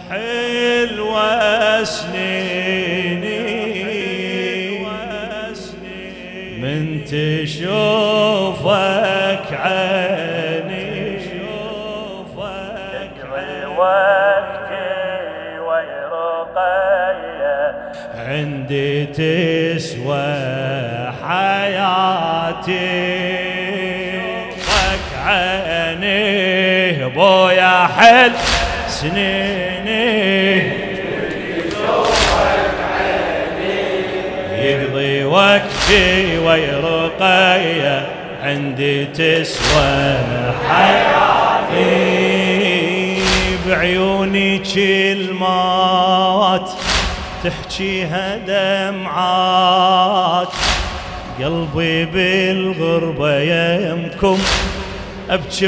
حلوة سنيني من تشوفك عيني وقتي ويرقية عندي تسوى حياتي عيني بويا حل سنيني يقضي وقتي ويرقية عندي تسوى حياتي بعيوني كلمات تحكيها دمعات قلبي بالغربة يمكم أبكي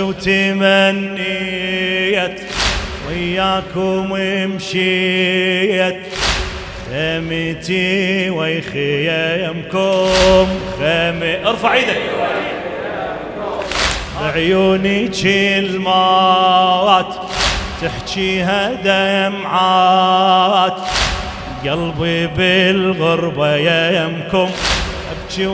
وتمنيت وياكم مشيت خيمتي ويخيمكم خيمي ارفع ايدك بعيوني كلمات تحكيها دمعات قلبي بالغربة يمكم أبكي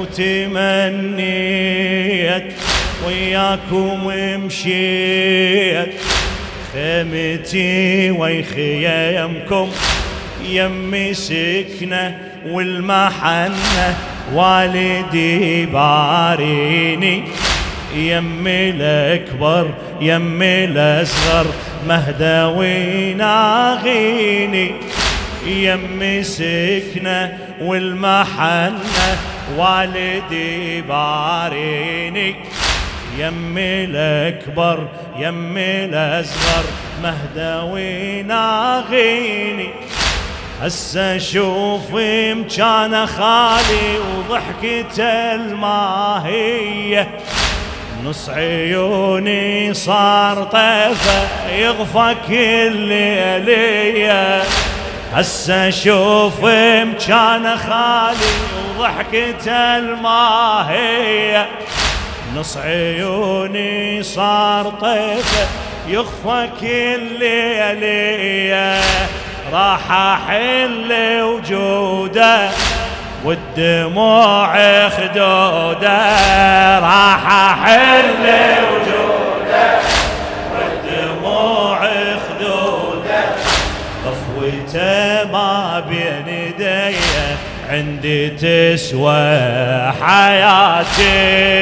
وتمنيت وياكم مشيت خيمتي ويخيمكم يمي سكنة والمحنة والدي باريني يمي الأكبر يمي الأصغر مهدوي ناغيني يمي سكنة والمحنة والدي باريني يمي الأكبر يمي الأصغر مهدوي ناغيني هسه شوف مكان خالي وضحكته الماهية نص عيوني صار طيفة يغفى كل ليلية هسه شوف مكان خالي وضحكته الماهية نص عيوني صار طيفة يخفى كل ليلية راح احل وجوده والدموع خدوده راح احل وجوده والدموع خدوده خفوته ما بين ايدي عندي تسوى حياتي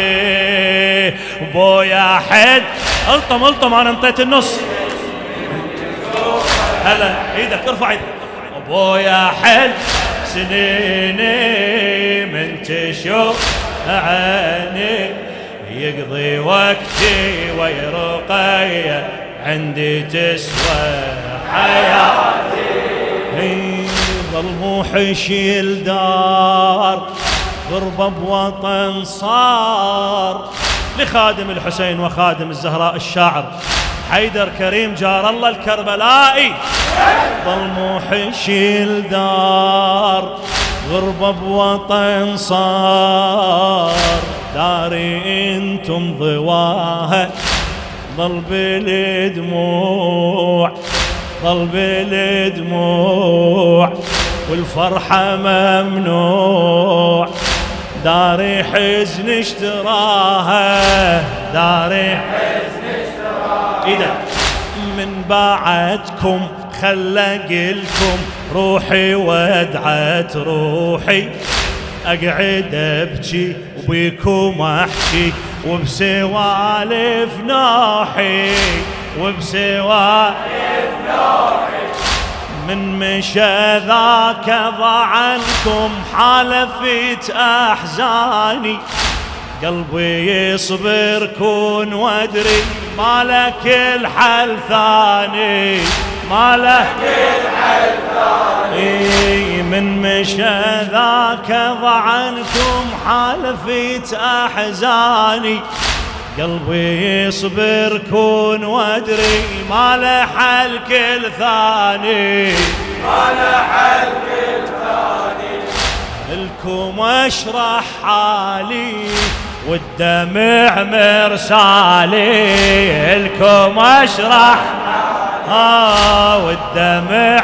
بويا حد الطم انا انطيت النص هلا ايدك ارفع ايدك بويا حد سنيني من تشوف عيني يقضي وقتي ويرقية عندي تسوى حياتي ظل موحش الدار غربة بوطن صار لخادم الحسين وخادم الزهراء الشاعر حيدر كريم جار الله الكربلائي ظل موحش الدار غربة بوطن صار داري انتم ضواها ظل بالدموع ظل بالدموع والفرحة ممنوع داري حزن اشتراها داري حزن اشتراها إذا من بعدكم خلقلكم روحي ودعت روحي أقعد أبكي وبيكم أحكي وبسوالف نوحي وبسوالف نوحي من مشى ذاك ضعنكم حالفت أحزاني قلبي يصبر كون وادري ما لك الحل ثاني ما لك الحل ثاني من مشى ذاك ضعنكم حالفت أحزاني قلبي يصبر كون وادري ما له حل كل ثاني ما له حل كل ثاني لكم اشرح حالي والدمع مرسالي لكم اشرح حالي والدمع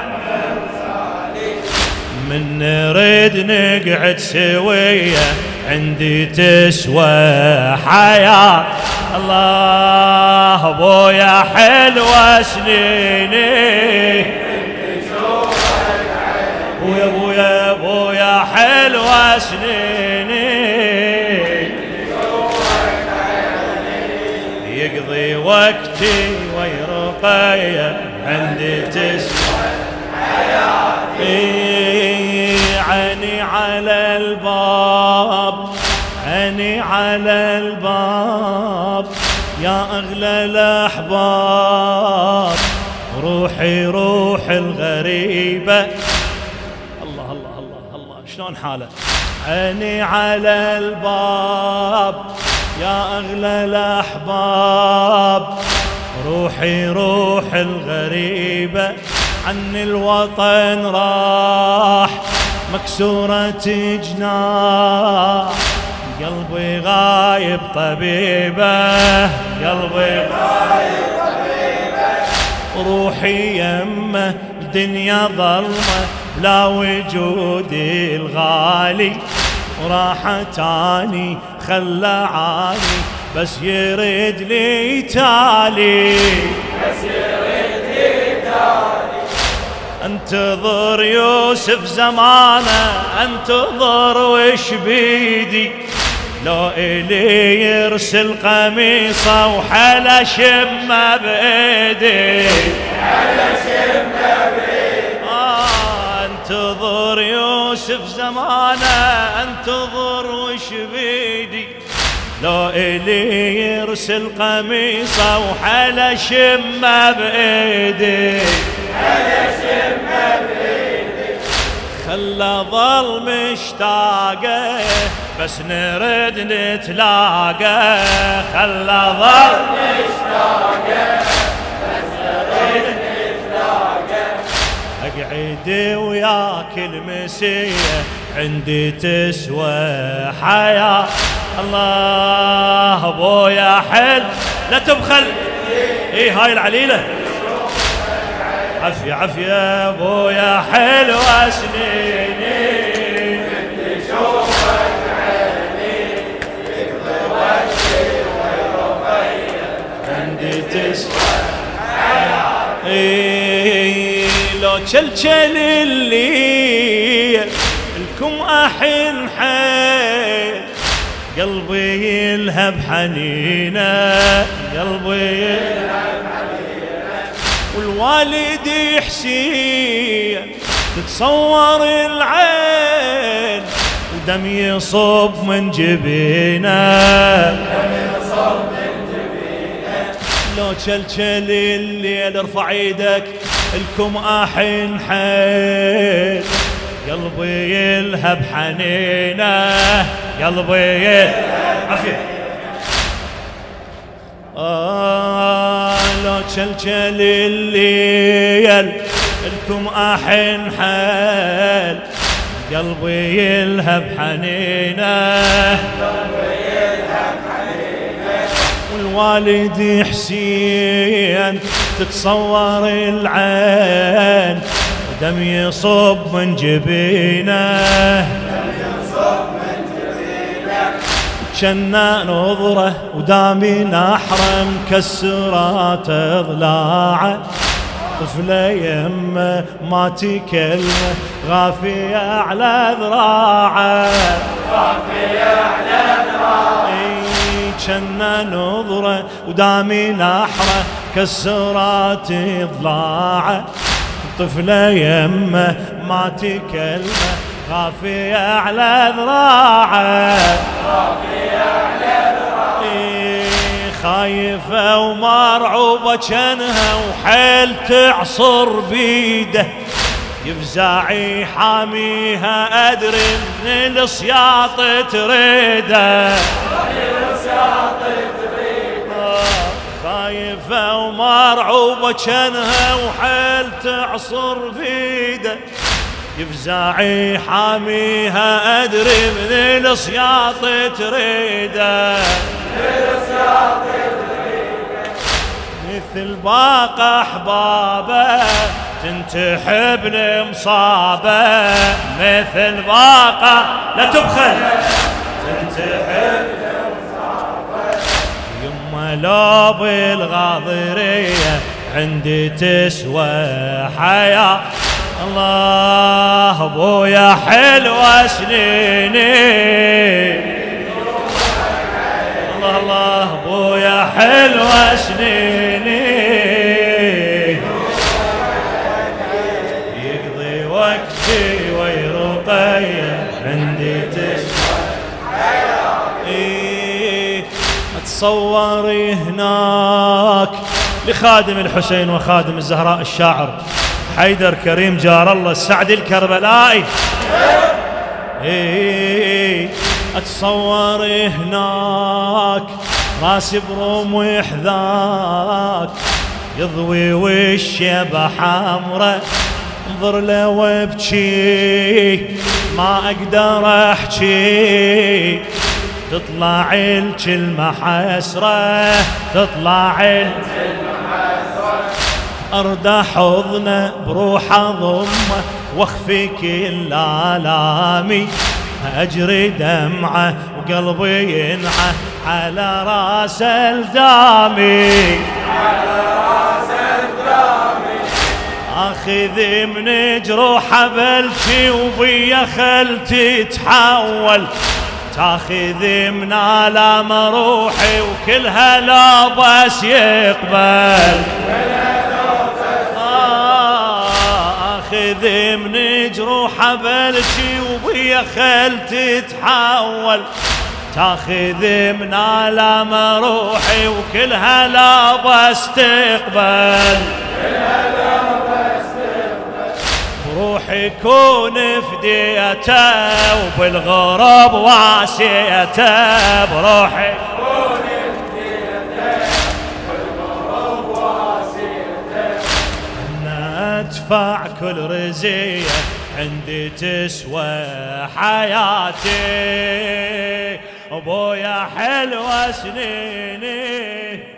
من نريد نقعد سوية عندي تسوى حياة. الله ابويا حلوة سنيني ابويا ابويا ابويا حلوة سنيني يقضي وقتي ويرقي عندي تسوى حياتي. عيني على الباب عيني على الباب يا أغلى الأحباب روحي روح الغريبة. الله الله الله الله شلون حاله. عيني على الباب يا أغلى الأحباب روحي روح الغريبة عن الوطن راح مكسورة جناح قلبي غايب طبيبة قلبي غايب طبيبة روحي يمه الدنيا ظلمة بلا وجودي الغالي راحتاني خلعاني بس يريد لي تالي بس يريد لي تالي. انتظر يوسف زمانه انتظر وش بيدي لو إلي يرسل قميصه وحلا شمه بإيدي حلا شمه بإيدي. انتظر يوسف زمانه انتظر وش بيدي لو إلي يرسل قميصه وحلا شمه بإيدي حلا شمه بإيدي. خلى ظل مشتاقه بس نرد نتلاقى خلى ظل مشتاقه بس نرد نتلاقى. اقعد وياك المسيه عندي تسوى حياة. الله ابويا حل لا تبخل. هاي العليلة عافية عافية ابويا حلوة سنيني بدي شوفك عيني يقضي وجهي ويرقي عندي تسوى حياتي. لو تشلشل الليل الكم أحن حيل قلبي يلهب حنينه قلبي يلهب حنينه والوالد حسين تتصور العين ودم يصب من جبينه لو تشلشل الليل ارفع ايدك الكم احن حيل قلبي يلهب حنينه قلبي يلهب عافية. لو تشلشل الليل الكم احن حيل قلبي يلهب حنينه والوالد حسين تتصور العين دم يصب من جبينه جنا نظره ودامي نحره مكسرات ضلاعه طفله يمه ما تكلمه غافيه على ذراعه غافيه على ذراعه جنا نظره ودامي نحره كسرات ضلاعه طفله يمه ما تكلمه غافيه على ذراعه غافيه على ذراعه خايفه ومرعوبه جنها وحيل تعصر بيده يفزعي حاميها ادري من الصياط تريده خايفه ومرعوبه جنها وحيل تعصر بيده يفزعي حاميها ادري من الصياط تريده مثل باقى احبابه تنتحب المصابه، مثل باقى لا تبخل تنتحب المصابه. يما لو بالغاضريه عندي تسوى حياه، الله ابويا حلوة سنيني، الله الله ابويا حلوة سنيني، يقضي وقتي ويرقي عندي تسوى حياتي. اتصوري هناك لخادم الحسين وخادم الزهراء الشاعر حيدر كريم جار الله السعدي الكربلائي. اتصور هناك راسي بروم ويحذاك، يضوي والشيبة حمرة انظر له وابكي ما اقدر احكي، تطلع الكلمة حسرة تطلع الكلمة حسرة، أرد حضنه بروح أضمه واخفي كل آلامي، أجري دمعه وقلبي ينعى على راس الدامي، على راس الدامي، أخذ من جروحه بلكي وبيا خلتي تحول، تاخذ من آلام روحي وكلها لا بس يقبل، اخذ من جروحه بلكي وبيا خلتي تحول، تاخذ من آلام روحي وكلها لا بس تقبل، روحي كون فديته وبالغرب واسيته، بروحي كون فديته وبالغرب واسيته، أنا أدفع كل رزية عندي تسوى حياتي، أبويا حلوة سنيني.